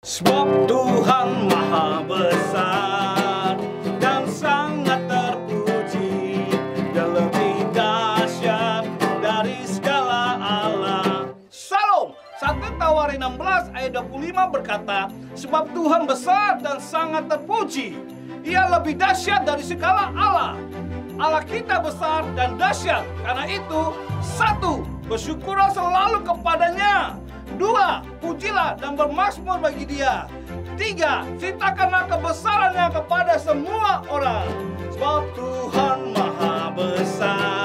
Sebab Tuhan Maha Besar dan sangat terpuji, Dia lebih dahsyat dari segala Allah. Salam 1 Tawari 16 ayat 25 berkata, sebab Tuhan besar dan sangat terpuji, Ia lebih dahsyat dari segala Allah. Allah kita besar dan dahsyat, karena itu 1. Bersyukurlah selalu kepadanya. 2. Pujilah dan bermazmur bagi Dia. 3. Ceritakanlah kebesarannya kepada semua orang. Sebab Tuhan Maha Besar.